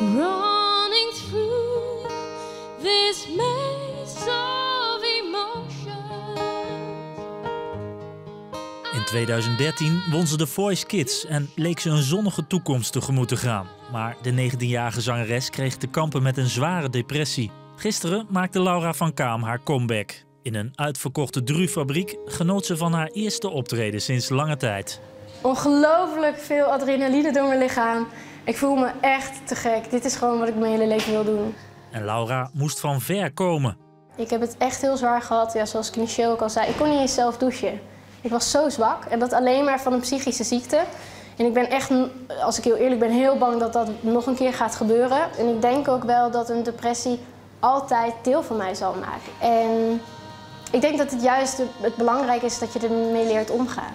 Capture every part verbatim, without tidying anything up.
running through this maze of emotions. In tweeduizend dertien won ze The Voice Kids en leek ze een zonnige toekomst tegemoet te gaan. Maar de negentienjarige zangeres kreeg te kampen met een zware depressie. Gisteren maakte Laura van Kaam haar comeback. In een uitverkochte drufabriek genoot ze van haar eerste optreden sinds lange tijd. Ongelooflijk veel adrenaline door mijn lichaam. Ik voel me echt te gek. Dit is gewoon wat ik mijn hele leven wil doen. En Laura moest van ver komen. Ik heb het echt heel zwaar gehad. Ja, zoals ik in de show ook al zei, ik kon niet eens zelf douchen. Ik was zo zwak en dat alleen maar van een psychische ziekte. En ik ben echt, als ik heel eerlijk ben, heel bang dat dat nog een keer gaat gebeuren. En ik denk ook wel dat een depressie altijd deel van mij zal maken. En ik denk dat het juist het belangrijk is dat je ermee leert omgaan.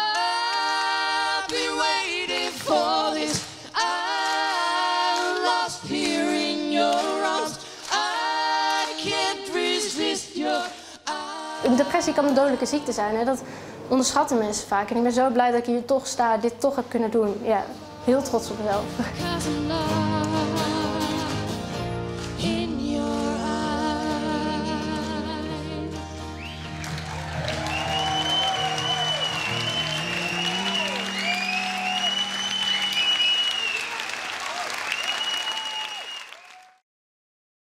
Een depressie kan een dodelijke ziekte zijn. Hè? Dat onderschatten mensen vaak. En ik ben zo blij dat ik hier toch sta, dit toch heb kunnen doen. Ja, heel trots op mezelf.